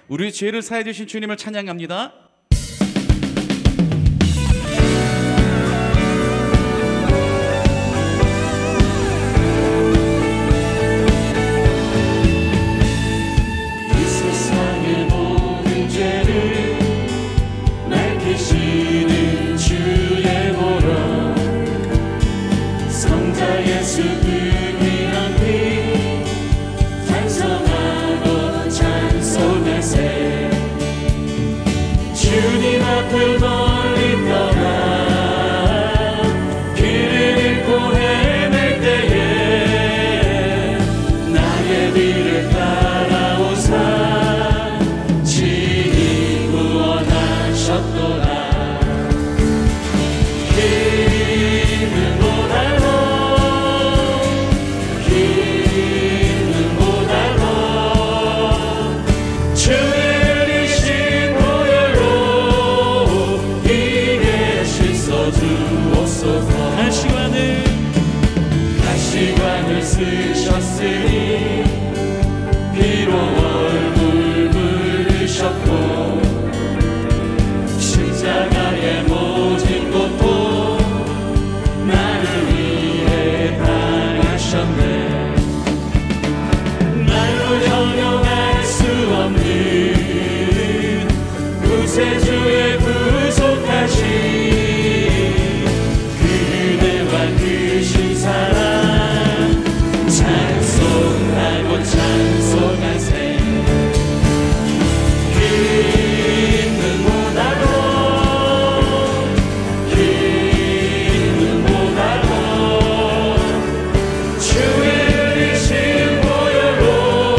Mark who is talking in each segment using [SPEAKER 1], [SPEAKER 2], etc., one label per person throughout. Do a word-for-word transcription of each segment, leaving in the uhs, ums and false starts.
[SPEAKER 1] 우리 죄를 사해 주신 주님을 찬양합니다.
[SPEAKER 2] 주님 앞을 멀리 떠나 길을 잃고 헤맬 때에 나의 뒤를 따라오사 친히 구원하셨도다. 길은 고달로 길은 고달로 주의 가시관을 가시관을 쓰셨으니 피로 얼굴 물으셨고 십자가의 모진 것도 나를 위해 당하셨네. 말로 형용할 수 없는 구세주의 구속하신 사랑 찬송하고 찬송하세. 길은 고달로 길은 고달로 주의 의리신 보혈로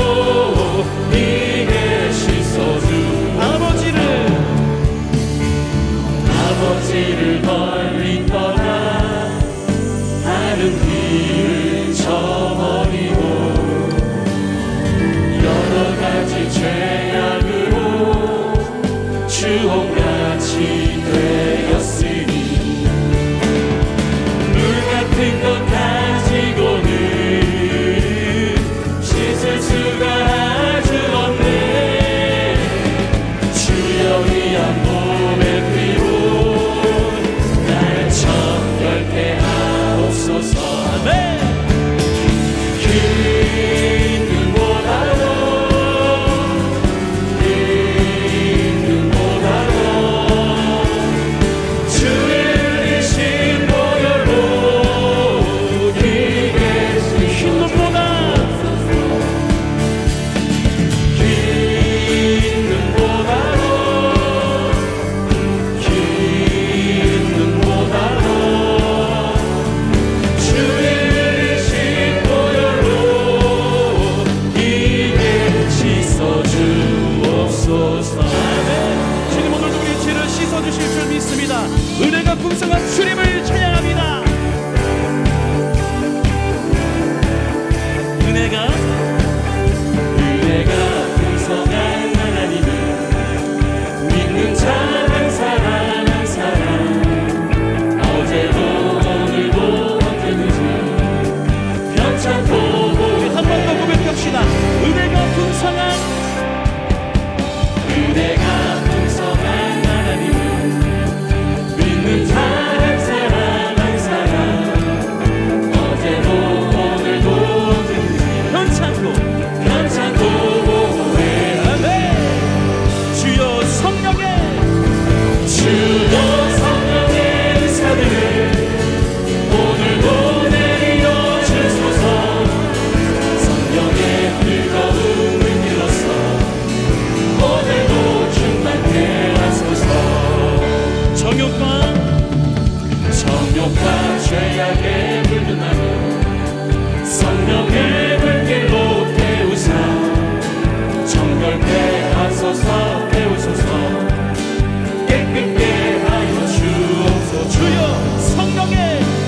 [SPEAKER 2] 이게 씻어주 아버지를 아버지를 멀리 떠나 다른 길을 저버리고 여러 가지 죄악으로 주홍같이 되었으니 물 같은 것 가지고는 씻을 수가 아주 없네. 주여 위한 몸의 피로 날 정결케 하옵소서. 길은 고달로 길은 고달로 주의 의리신 보혈로 길게 흰눈보다 길은 고달로 길은 고달로 주의 주님 오늘도 우리 죄를 씻어주실 줄 믿습니다. 은혜가 풍성한 주님을 찬양합니다. 은혜가 은혜가 풍성한 하나님을 믿는 자 한 사람 한 사람 어제도 오늘도 언제든지 변찮고 한 번 더 고백합시다. 은혜가 풍성한 은혜가 풍성한 하나님을 믿는 자 한 사람 한 사람 어제도 오늘도 언제든지 변찮고 변찮고 보호해하네. 주여 성령의 주여 성령의 은사들을 오늘도 내려 주소서. 성령의 뜨거운 물길로서 오늘도 충만케 하소서. 정욕과 정욕과 죄악에 물든 나를 성령의 물길로 태우사 정결케 하소서. 태우소서. 깨끗게 하여 주옵소서. 주여 성령의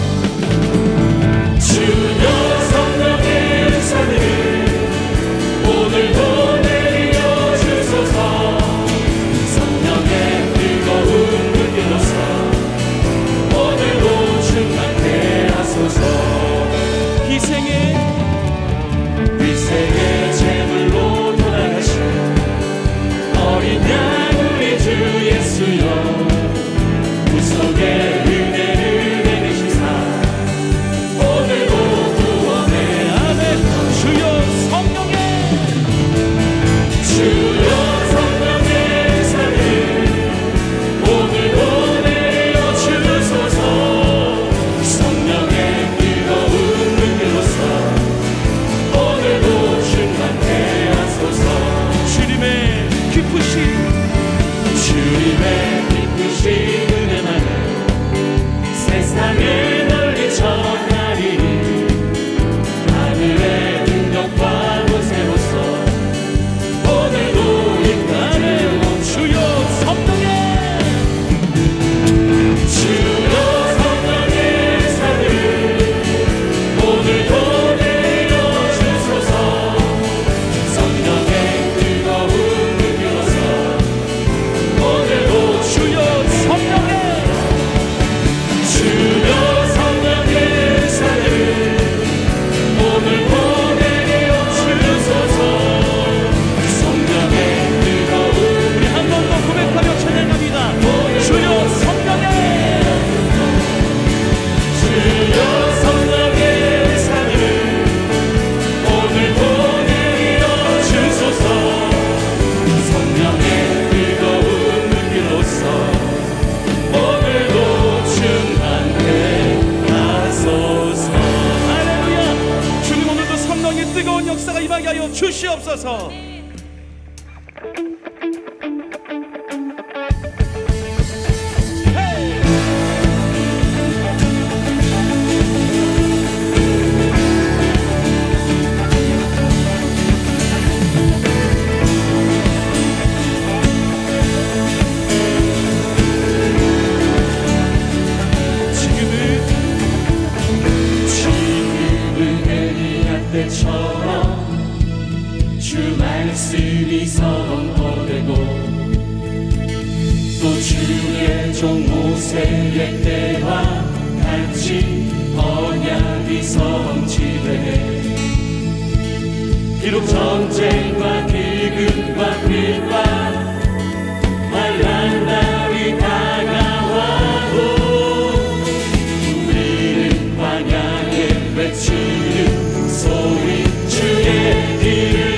[SPEAKER 2] 주여 성령의 은사들을 오늘도 내려 주소서. 성령의 뜨거운 물길로서 오늘도 충만케 하소서. 희생의 희생의 제물로 돌아가신 주시옵소서.
[SPEAKER 3] 주 말씀이 선포되고 또 주의 종 모세의 때와 같이 언약이 성취되네. 비록 전쟁과 기근과 불과 환난 날이 다가와도 우리는 광야에 외치는 소리 주의 길을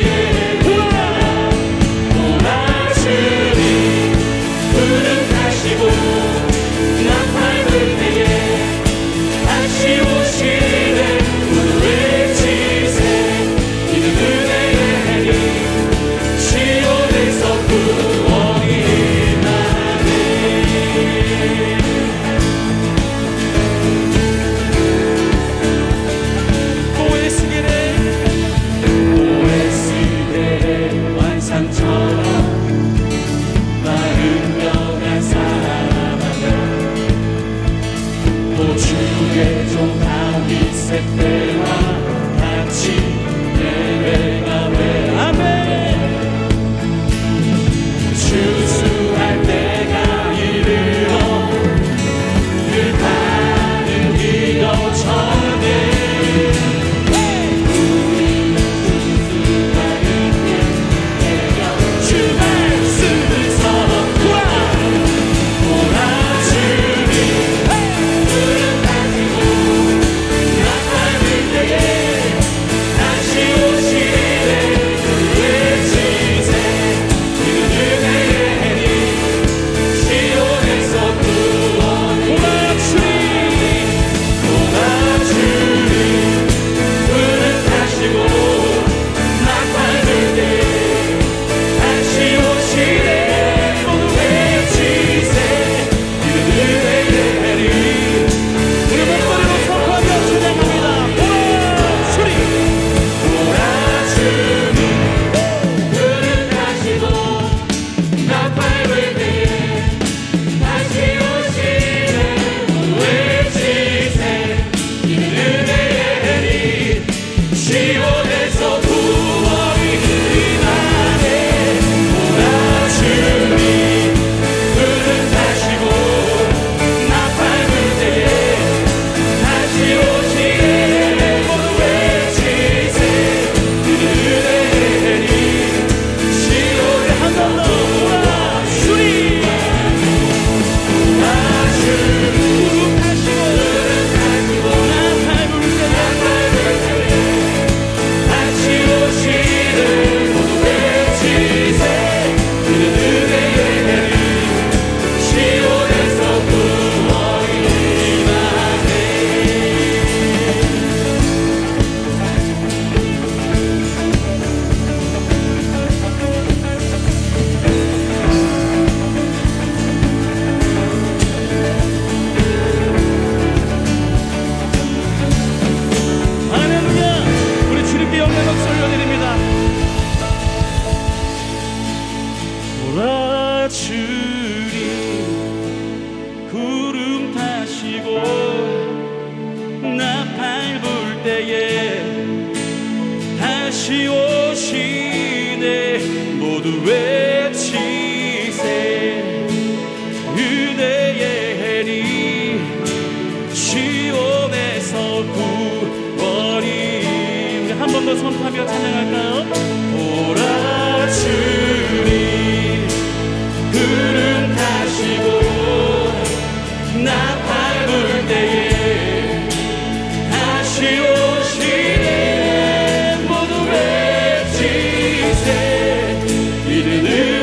[SPEAKER 2] 다시 오시네. 모두 외치세. 그대의 해리 시온에서 구원이. 우리 한 번 더 선포하며 찬양할까요? 오라 주님 구름 타시고 나팔 불 때에 다시 오시네. 모두 외치세. 이르는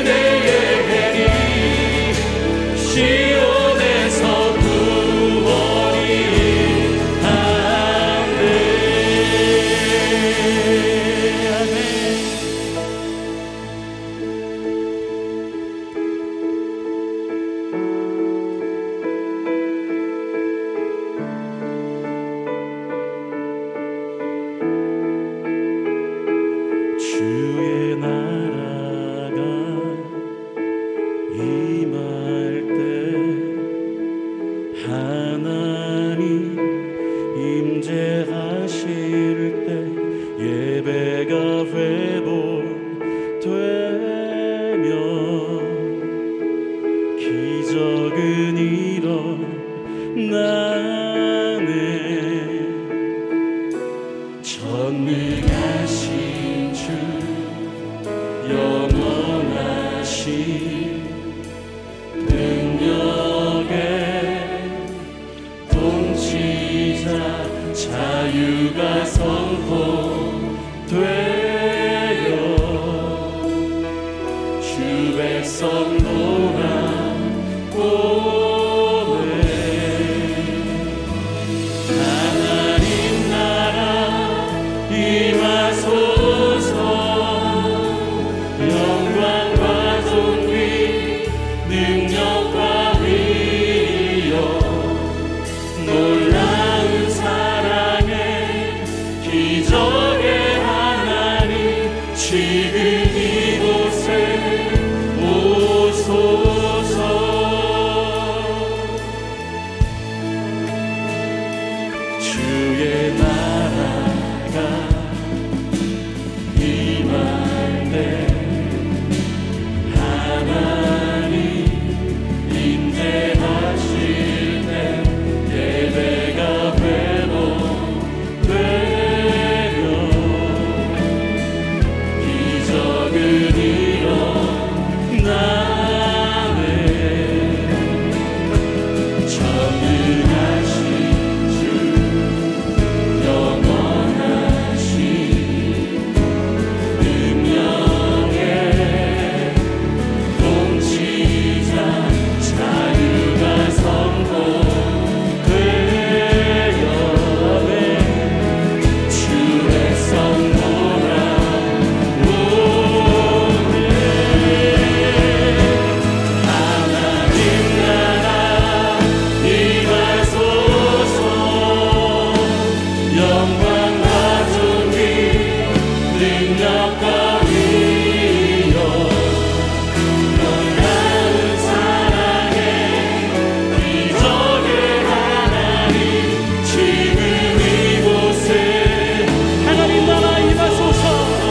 [SPEAKER 3] 백성 돌아오네. 하나님 나라 임하소서. 영광과 존귀 능력과 위엄 놀라운 사랑의 기적의 하나님 지금 이곳에 오소서. 주의 나라가 임할 때 하나님 임재하실 때 예배가 회복되며 기적은 일어나네. 전능하신 주 영원하신 능력의 통치자 자유가 선포되어네. 주의 성 돌아오네. 하나님 나라 임하소서. 영광과 존귀 능력과 위엄 놀라운 사랑의 기적의 하나님 지금 이곳에
[SPEAKER 2] 하나님 나라 임하소서.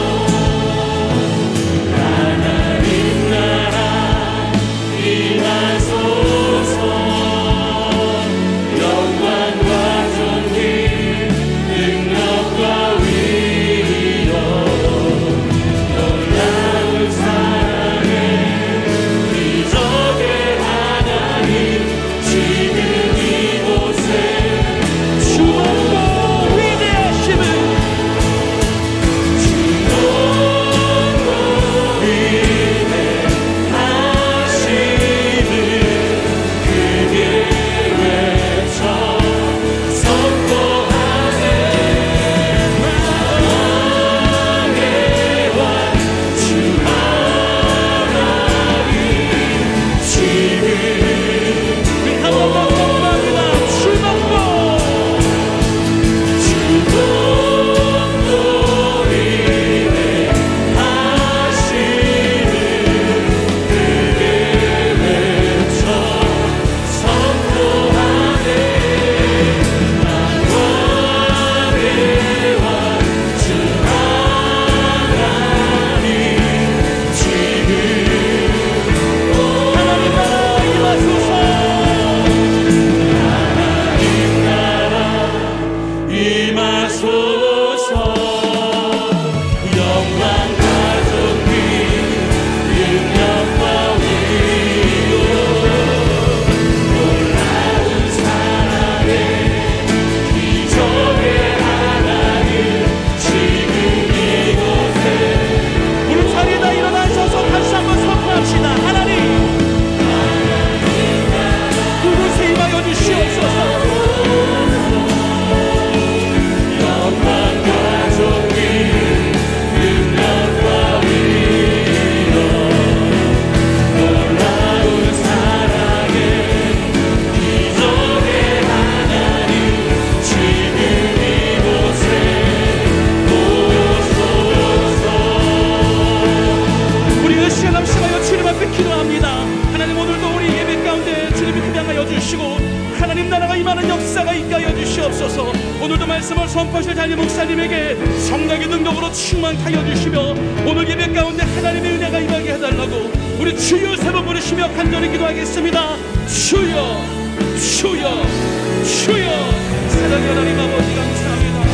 [SPEAKER 3] 하나님 나라 임하소서. 영광과 존귀 능력과 위엄 놀라운 사랑의 기적의 하나님 지금 이곳에
[SPEAKER 2] 주먹고 위대하심을
[SPEAKER 3] 위대하심을 크게 외쳐 선포하네. 왕의 왕 주 하나님 지금
[SPEAKER 2] 우리 한 번만 선포합니다. 주먹고
[SPEAKER 3] 주도 위대하심을 크게 외쳐 선포하네. 왕의 왕 주 하나님 지금
[SPEAKER 2] 하나님 나라 임하소서.
[SPEAKER 3] 하나님 나라 임하소서. 영광과 존귀 능력과 위엄 놀라운 사랑의 기적의 하나님 지금 이곳에
[SPEAKER 2] 우리 자리에다 일어나셔서 다시 한번 선포합시다. 하나님 그곳에 임하여 주시옵소서.
[SPEAKER 3] 영광과 존귀 능력과 위엄 놀라운 사랑의 기적의 하나님 지금 이곳에 오소서.
[SPEAKER 2] 우리 그 시간 합심하여 주님 앞에 기도합니다. 하나님 오늘도 우리 예배 가운데 주님이 입양하여 주시고 하나님 나라가 임하는 역사가 있게 하여 주시옵소서. 오늘도 말씀을 선포하실 달리 목사님에게 성령의 능력으로 충만케 하여 주시며 오늘 예배 가운데 하나님의 은혜가 임하게 해달라고 우리 주여 세 번 부르시며 간절히 기도하겠습니다. 주여 주여 주여. 사랑의 하나님 아버지 감사합니다.